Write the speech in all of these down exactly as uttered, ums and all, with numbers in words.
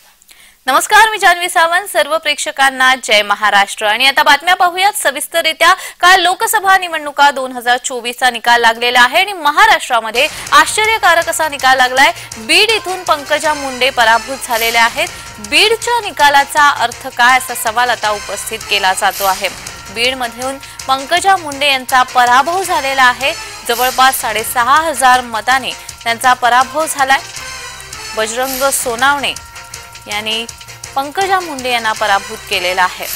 नमस्कार, मी जान्हवी सावंत. सर्व प्रेक्षकांना जय महाराष्ट्र. आणि आता बातम्या पाहूयात सविस्तररित्या. काल लोकसभा निवडणुका दोन हजार चोवीस चा निकाल लागलेला आहे आणि महाराष्ट्रामध्ये आश्चर्यकारक असा निकाल लागलाय. बीड इथून पंकजा मुंडे पराभूत झालेल्या आहेत. बीडच्या निकालाचा अर्थ काय असा सवाल आता उपस्थित केला जातो आहे. बीडमधून पंकजा मुंडे यांचा पराभव झालेला आहे. जवळपास साडेसहा हजार मतांनी त्यांचा पराभव झालाय. बजरंग सोनावणे यांनी पंकजा मुंडे यांना पराभूत केलेला आहे.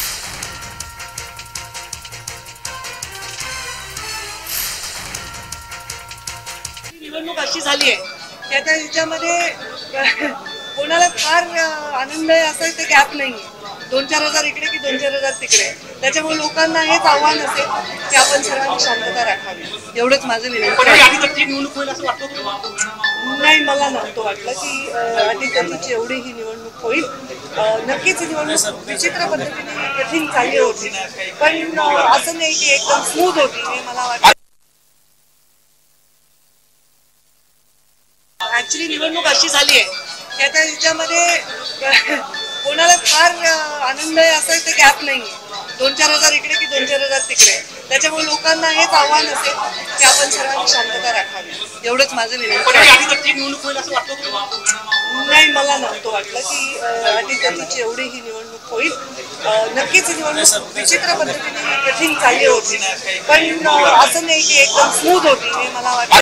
निवडणूक अशी झाली आहे की आता याच्यामध्ये कोणाला फार आनंद आहे असं ते गॅप नाहीये. दोन चार हजार इकडे की दोन चार हजार तिकडे. त्याच्यामुळे लोकांना हेच आव्हान असेल की आपण सर्वांनी शांतता राखावी. एवढंच माझं विनंती आहे. नाही, मला नव्हतं वाटलं की अटीतटीची एवढी ही निवडणूक होईल. नक्कीच निवडणूक विचित्र पद्धतीने कठीण चालली होती, पण असं नाही की एकदम स्मूथ होती हे मला वाटतं. ऍक्च्युली निवडणूक अशी झाली आहे की आता याच्यामध्ये कोणाला फार आनंद आहे असं ते गॅप नाहीये. दोन चार हजार इकडे की दोन चार हजार तिकडे. त्याच्यामुळे लोकांना हेच आव्हान असेल की आपण सर्वांनी शांतता राखावी. एवढंच माझं विनंती आहे. नाही, मला नव्हतं वाटलं की अटीतटीची एवढी ही निवडणूक होईल. नक्कीच निवडणूक विचित्र पद्धतीने कठीण चालली होती, पण असं नाही की एकदम स्मूथ होती हे मला वाटतं.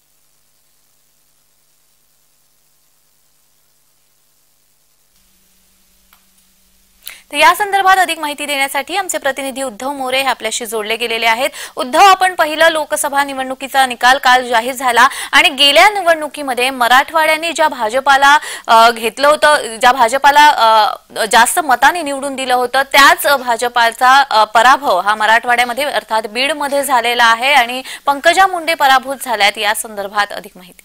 तर या संदर्भात अधिक माहिती देण्यासाठी आमचे प्रतिनिधी उद्धव मोरे हे आपल्याशी जोडले गेलेले आहेत. उद्धव, आपण पहिलं लोकसभा निवडणुकीचा निकाल काल जाहीर झाला आणि गेल्या निवडणुकीमध्ये मराठवाड्याने ज्या भाजपाला घेतलं होतं, ज्या भाजपाला जास्त मतांनी निवडून दिलं होतं, त्याच भाजपाचा पराभव हा मराठवाड्यामध्ये अर्थात बीडमध्ये झालेला आहे आणि पंकजा मुंडे पराभूत झाल्यात. या संदर्भात अधिक माहिती.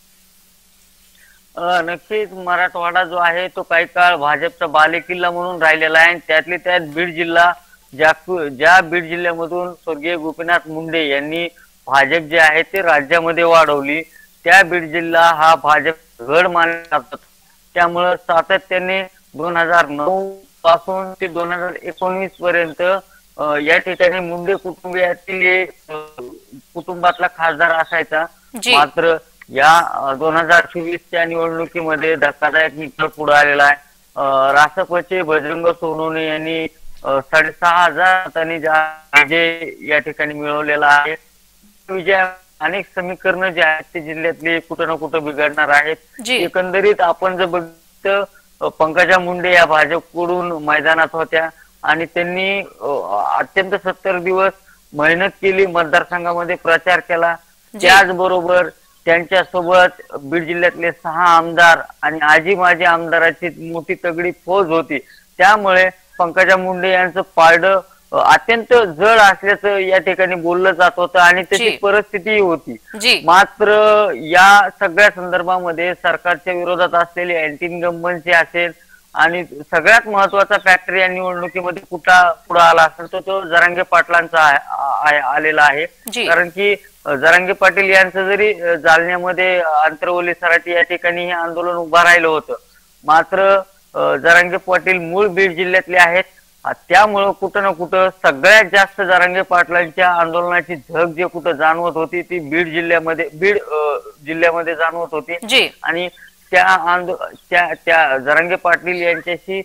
नक्कीच मराठवाडा जो आहे तो काही काळ भाजपचा बालेकिल्ला म्हणून राहिलेला आहे. त्यातले त्यात बीड जिल्हा, ज्या ज्या बीड जिल्ह्यामधून स्वर्गीय गोपीनाथ मुंडे यांनी भाजप जे आहे ते राज्यामध्ये वाढवली, त्या बीड जिल्हा हा भाजप गड मानला जातो. त्यामुळं सातत्याने दोन हजार नऊ पासून ते दोन हजार एकोणीस पर्यंत या ठिकाणी मुंडे कुटुंबियातील कुटुंबातला खासदार असायचा. मात्र या दोन हजार चोवीसच्या निवडणुकीमध्ये धक्कादायक निकाल पुढे आलेला आहे. रासपचे बजरंग सोनवणे यांनी साडेसहा हजार मतांनी विजय या ठिकाणी मिळवलेला आहे. विजय अनेक समीकरण जे आहेत ते जिल्ह्यातले कुठं ना कुठं बिघडणार आहेत. एकंदरीत आपण जर बघितलं, पंकजा मुंडे या भाजपकडून मैदानात होत्या आणि त्यांनी अत्यंत सत्तर दिवस मेहनत केली, मतदारसंघामध्ये प्रचार केला. त्याचबरोबर त्यांच्या सोबत बीड जिल्ह्यातले सहा आमदार आणि आजी माजी आमदाराची मोठी तगडी फौज होती. त्यामुळे पंकजा मुंडे यांचं पारडं अत्यंत जड असल्याचं या ठिकाणी बोललं जात होतं आणि त्याची परिस्थिती होती. मात्र या सगळ्या संदर्भामध्ये सरकारच्या विरोधात असलेली अँटी इन्कम्बन्सी असेल आणि सगळ्यात महत्वाचा फॅक्टर या निवडणुकीमध्ये कुठला पुढे आला असेल तो तो जरांगे पाटलांचा आलेला आहे. कारण की जरांगे पाटील यांचं जरी जालन्यामध्ये आंतरवली सराटी या ठिकाणी हे आंदोलन उभं राहिलं होतं, मात्र जरांगे पाटील मूळ बीड जिल्ह्यातले आहेत. त्यामुळं कुठं ना कुठं सगळ्यात जास्त जरांगे पाटलांच्या आंदोलनाची झग जे कुठं जाणवत होती ती बीड जिल्ह्यामध्ये बीड जिल्ह्यामध्ये जाणवत होती. आणि त्या आंदो त्या त्या जरांगे पाटील यांच्याशी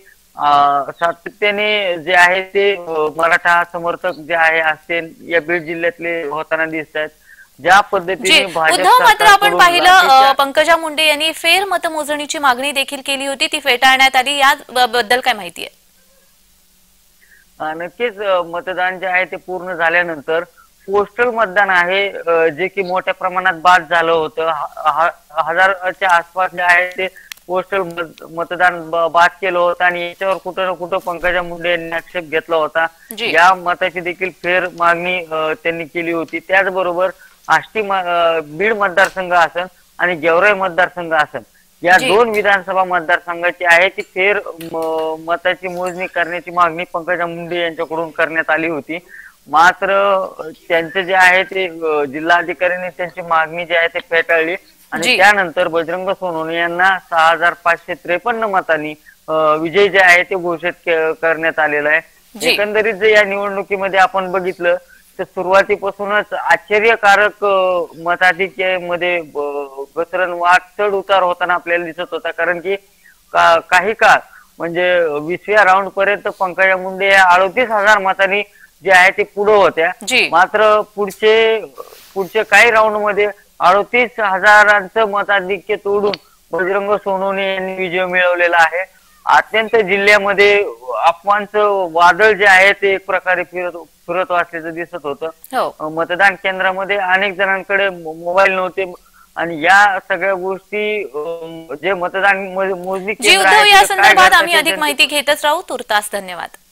सातत्याने जे आहे ते मराठा समर्थक जे आहे असतील या बीड जिल्ह्यातले होताना दिसत आहेत. ज्या पद्धतीने उद्धव, मात्र आपण पाहिलं पंकजा मुंडे यांनी फेर मतमोजणीची मागणी देखील केली होती, ती फेटाळण्यात आली. याबद्दल काय माहिती आहे? नक्कीच मतदान जे आहे ते पूर्ण झाल्यानंतर पोस्टल मतदान आहे जे की मोठ्या प्रमाणात बाद झालं होतं. हजाराच्या आसपास जे आहे ते पोस्टल मतदान बाद केलं होतं आणि याच्यावर कुठं ना कुठं पंकजा मुंडे यांनी आक्षेप घेतला होता. या मताची देखील फेर मागणी त्यांनी केली होती. त्याचबरोबर आष्टी बीड मतदारसंघ असेल आणि गेवराई मतदारसंघ असेल या दोन विधानसभा मतदारसंघाची आहे ती फेर मताची मोजणी करण्याची मागणी पंकजा मुंडे यांच्याकडून करण्यात आली होती. मात्र त्यांचे जे आहे ते जिल्हाधिकाऱ्यांनी त्यांची मागणी जी आहे ते फेटाळली आणि त्यानंतर बजरंग सोनवणे यांना सहा हजार पाचशे त्रेपन्न मतांनी अं, विजय जे आहे ते घोषित के- करण्यात आलेला आहे. जी. एकंदरीत जर या निवडणुकीमध्ये आपण बघितलं तर सुरुवातीपासूनच आश्चर्यकारक अं, मताधिक्यामध्ये अं, घसरण वाढ चढ उतार होताना आपल्याला दिसत होता. कारण की का- काही काळ म्हणजे वीसव्या राऊंड पर्यंत पंकजा मुंडे या अडतीस हजार मतांनी जे आहे ते पुढे होत्या. जी. मात्र पुढचे पुढचे काही राऊंड मध्ये अडतीस हजारांचं मताधिक्य तोडून बजरंग सोनवणे यांनी विजय मिळवलेला आहे. अत्यंत जिल्ह्यामध्ये अफवांचं वादळ जे आहे ते एक प्रकारे फिरत फिरत असल्याचं दिसत होतं. हो. मतदान केंद्रामध्ये अनेक जणांकडे मोबाईल नव्हते आणि या सगळ्या गोष्टी अं, जे मतदान मोजणी जी केंद्र उद्धव, आहे या तिथं काय संदर्भात घडतं आम्ही ते अधिक जनते- माहिती घेतच राहू. तुर्तास धन्यवाद.